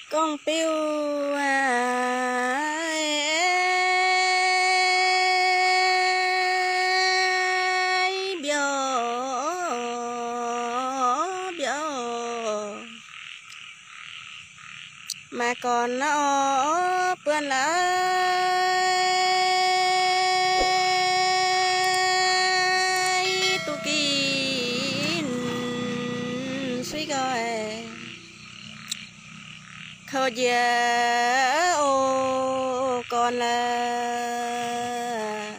con piu mà còn nó bươn lại tu kín suy gọi khâu giờ ô còn là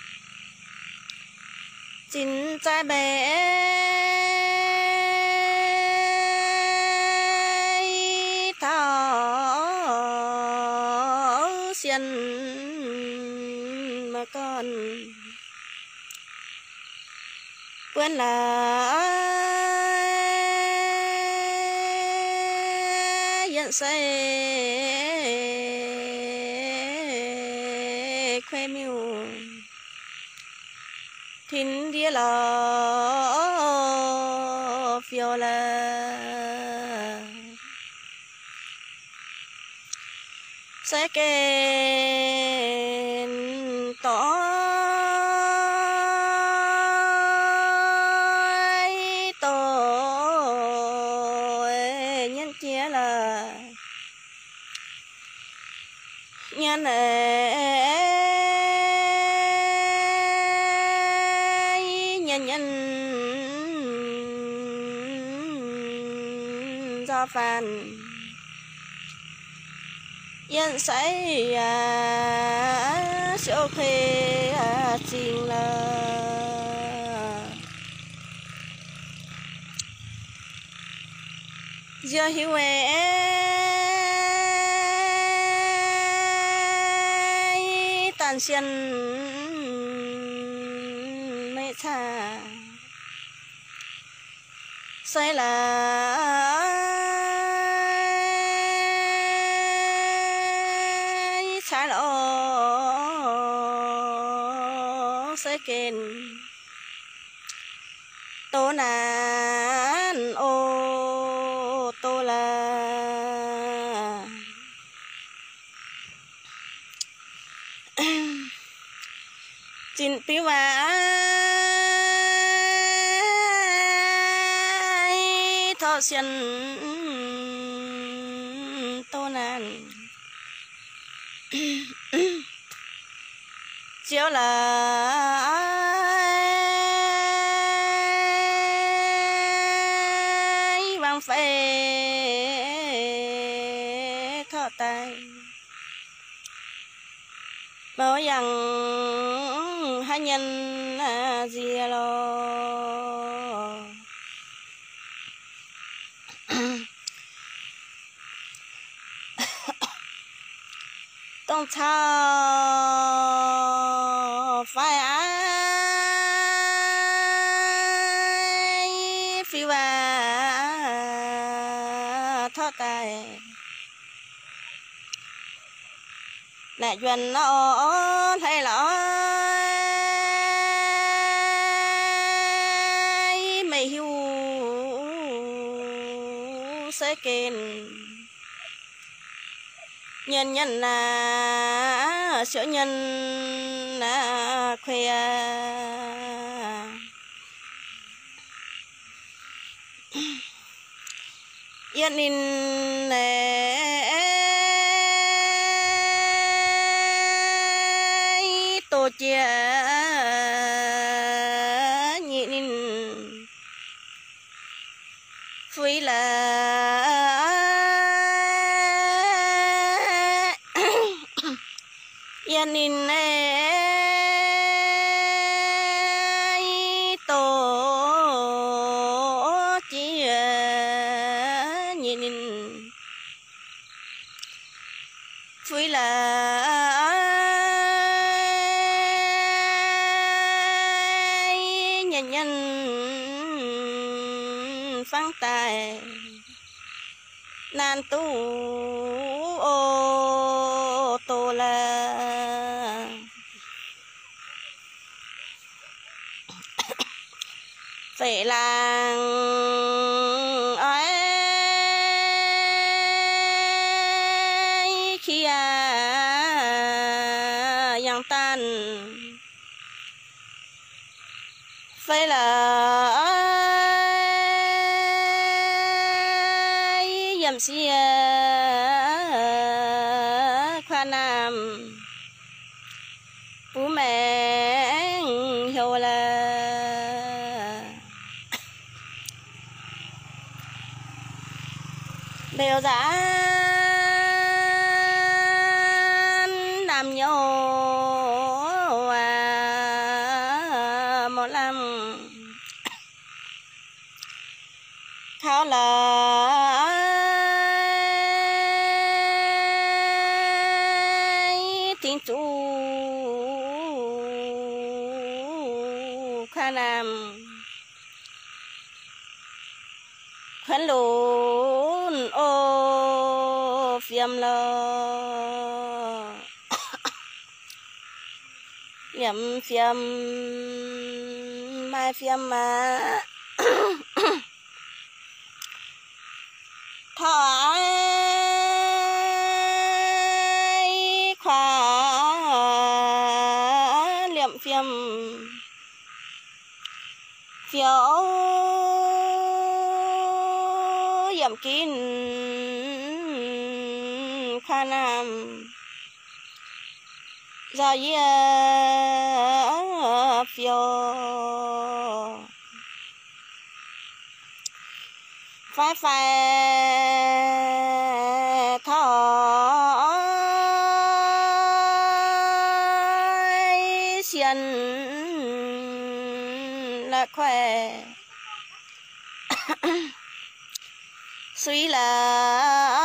chính trái bé xiên mà con quên là nhận say khoe miu thìn dia lo phiêu là sẽ kèn tỏi nhân chia là nhân nhân do phàn yên say siêu khê trình là giờ hiểu tàn xiên mẹ cha say là trái lỗ sẽ kền tô nàn ô tô là chín piu thọ xiên tô nàn chiếu là bằng phê thọ tay bảo rằng hai nhân gì loต้องชาไฟฟิวทอดไตแหละยวนน้อนให้หลอยไม่หิวเสกินnhân nhân là sữa nhân là khoe yên in này tổ chia nhịn in phui là yên in tổ chỉ nhìn phui là nhân nhân phăng tài nan tu ô tô là phải làng ấy phải là dầm xia khoa nam bố mẹ hiểu là đều giá làm nhau một năm khao là tiếng chủ khá nam khấn lùn ô phiêm lo liệm phiêm mai phiêm mà thoại khóa liệm phiêm phiếu yểm kín khoa nam do ý phiếu phải thoi xiên là khỏe suy là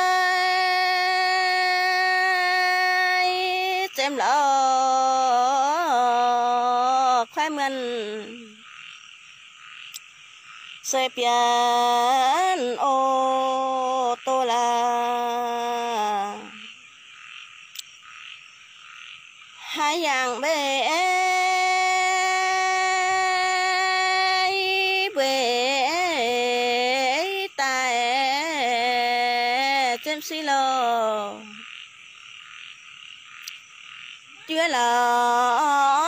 xem lỡ khoai mần xoay biển ô tô là hai dạng bể tại trên xí lò chưa là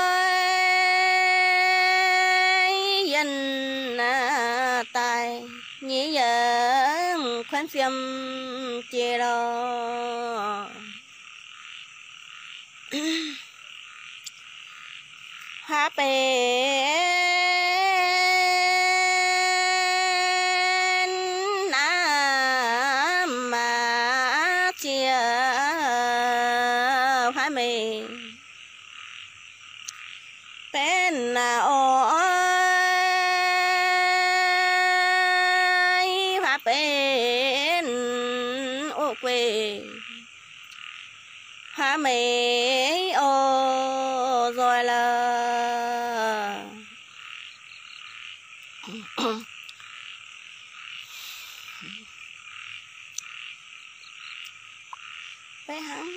tài nhĩ dân khoan phiêm chê đó hóa bên nam mà chia hóa mình bên nào quê hóa mấy ô rồi là phải hắn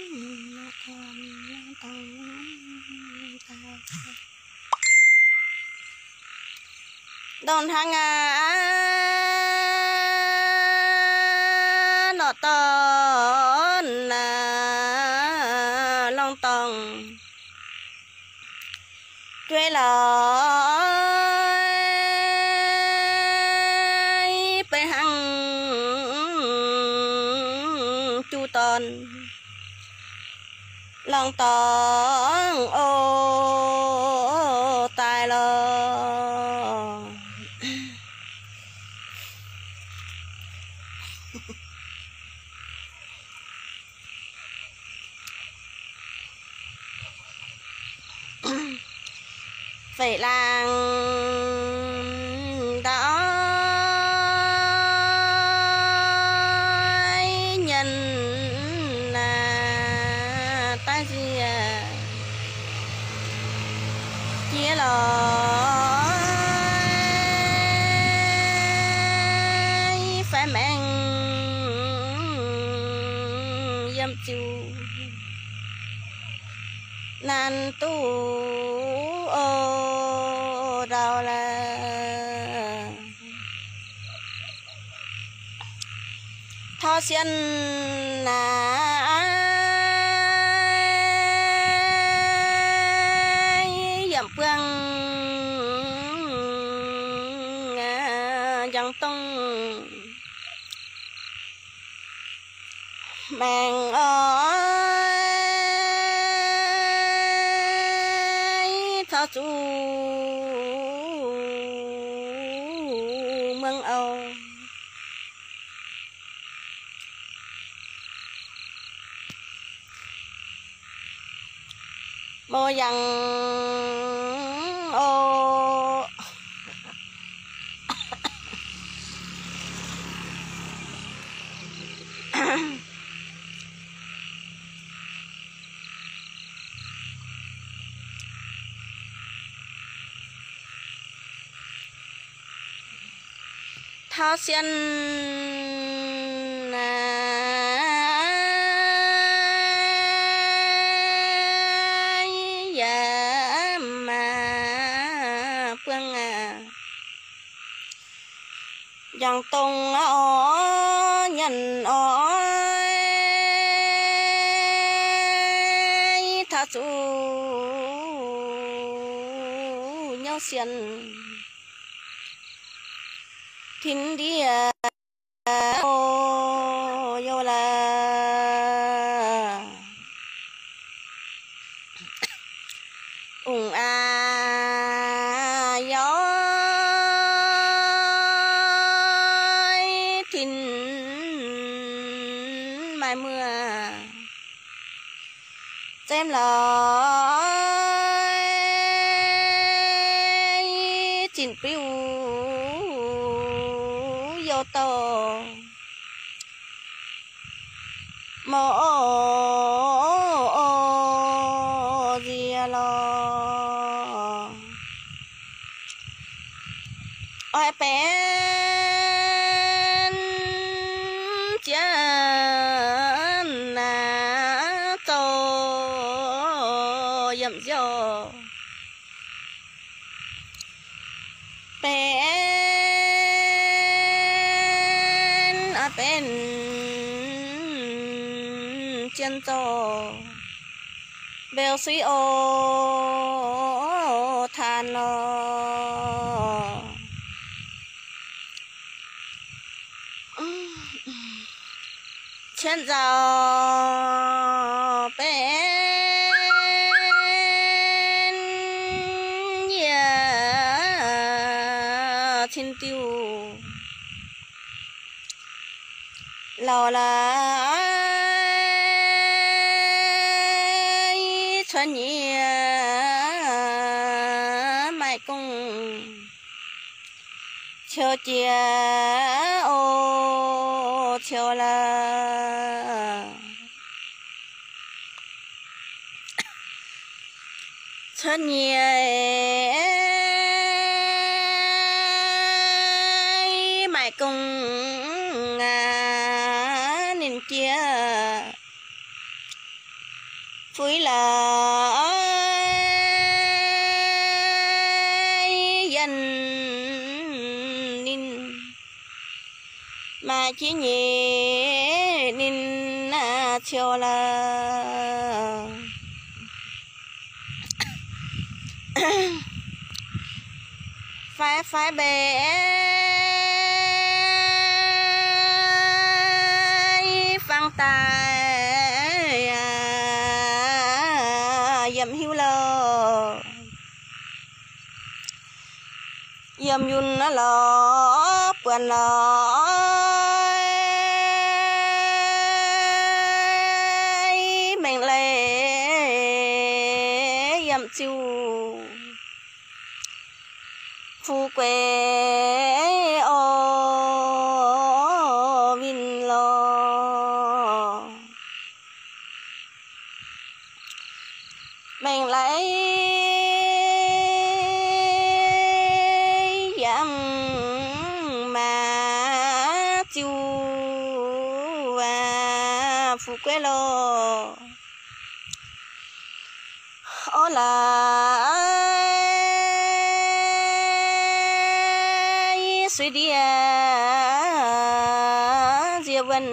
đòn hàng nọ to là long tòng quê là phải hăng chu tòn long tòng ô tài lo phải làng đó nhân là ta chia lò phải mang dâm chu nan tu ô đào là thao xiên là dầm phương màng ơi thọ chú mừng âu mô yang ô thao xiên ya mà phương dòng tung ó nhận ó thao chú nhau xiên thính đi ô yo là gió thính mai mưa xem là chín piu vô to mô gì lo ôi bên chân na to dầm dò bên chân to bèo suy ô than nó chân giàu bên nhà thiên tiêu lò là cho nhỉ mai cung cho chia ô cho là cho nhỉ mai cung nên chia phối là dân nên mà chỉ nhẹ nên chiều là phải bé phăng tài dầm hiu lờ dầm yun nó lọ quần lọ mình lệ dầm chiu phu quê ô vin lo mình lấy dầm mà chiu phu quê lo ô là suy đi diệp vân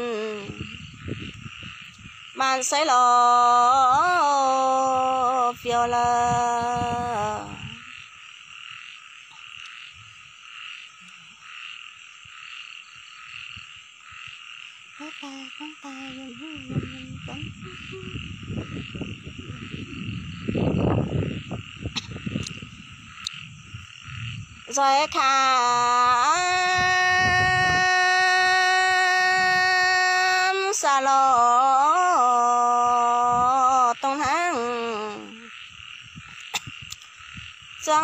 màn say lo phiêu là rồi khám xa lô tông hang giang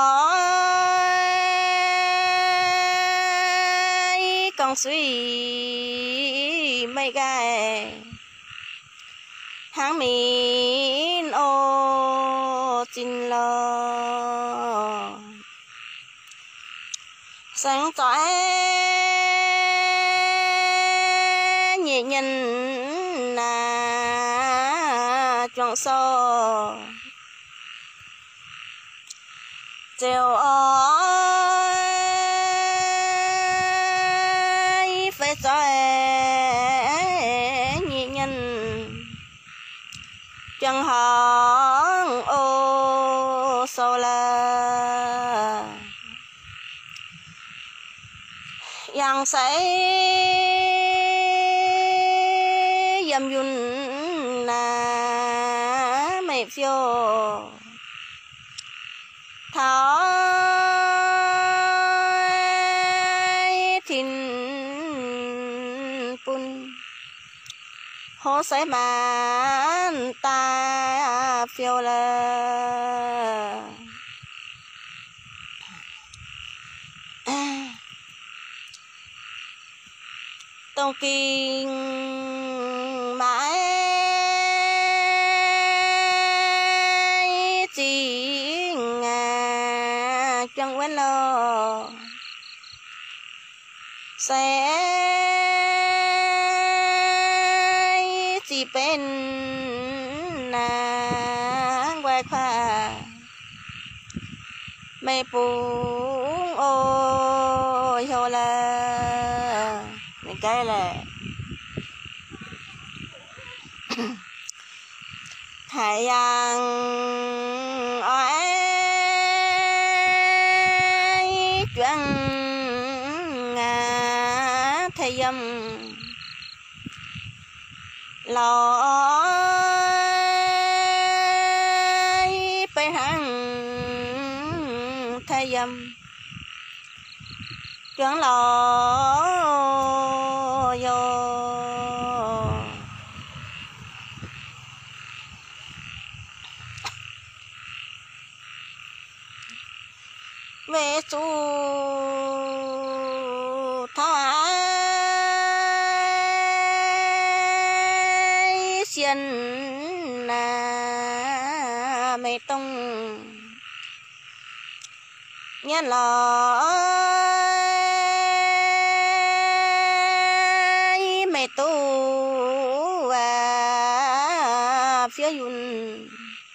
lối con suy mây gai hàng min ô chín lo sáng trói nhẹ nhân là chọn sâu chiều ơi phải trói nhẹ nhân chẳng hỏng ô sâu là yang say yam yun na mày phiêu tháo thìn pun hố say bàn ta phiêu là tông kinh mãi chỉ chẳng quên lo sẽ chỉ bên quay khoa mày bụng ôi hồ là cái là hải yang ơi chuyện thầy dâm lo phải hàng thầy dâm chuyện lo vô về chú thái xiên là mẹ tông nhân là mẹ tu phía yun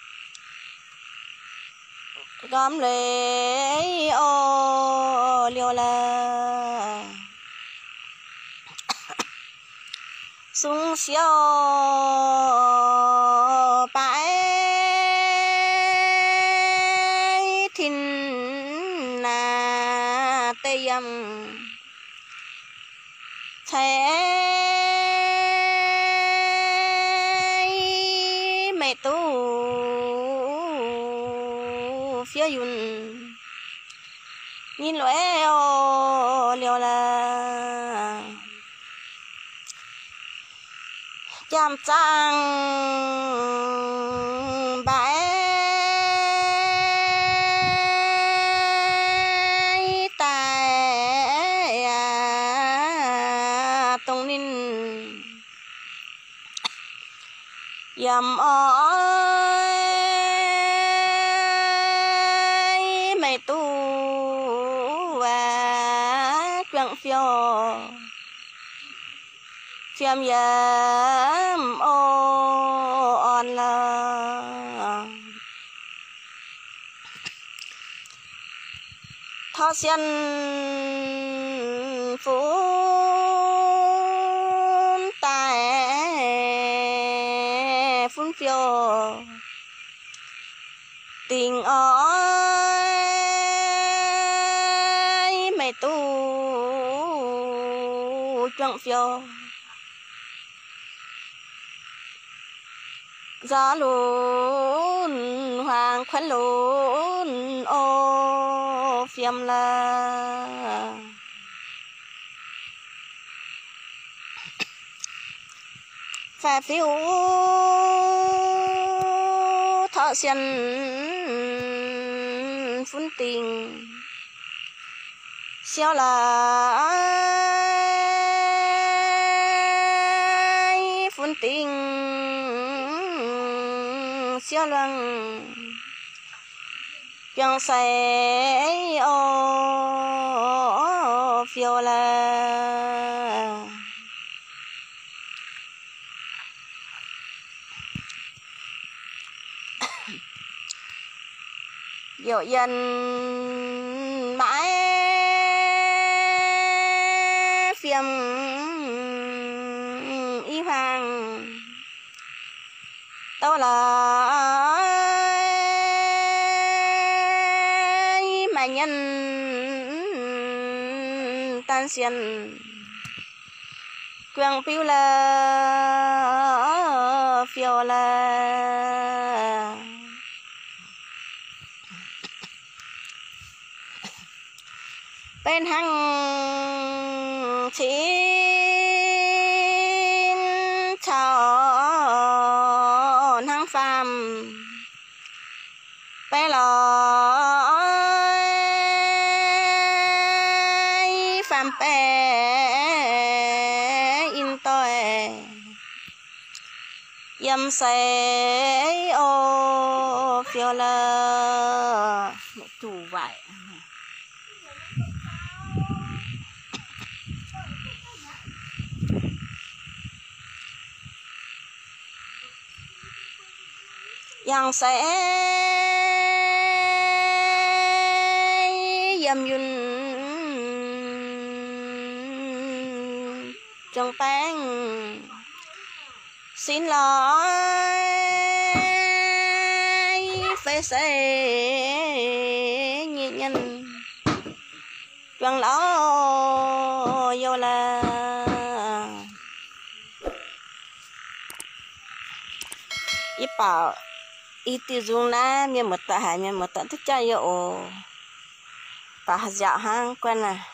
gom lấy ô liều là sung xiao bãi thìn na tây yam thế mẹ tu phía yun nhìn lẽ ô liều là chăm trang bãi tại tông ninh yam ơi mày tu chuyện phiêu phiêm yam ô on là thọ xiên phun tại phun phiêu tình ơi mày tu chuyện phiêu gió lún hoàng khoan lún ô phiêm là phà phiêu thọ xiên phun tình xéo là phun tình xéo lăng chẳng say ô phiêu là dỗ dần mãi phiêm y hoàng tao là mà nhân tan xiên quang phiêu là phiêu là bên hăng chín chào hăng phàm bên lò phàm bé in tôi yếm say ô phiêu là chủ vậy yang sẽ yếm yun trong bánh xin lỗi phải sẽ nhị nhân quăng lỡ vô là ít bảo ít tiêu dùng na miền một tạ hải miền một tạ thích chơi yo bà dạo hang quen à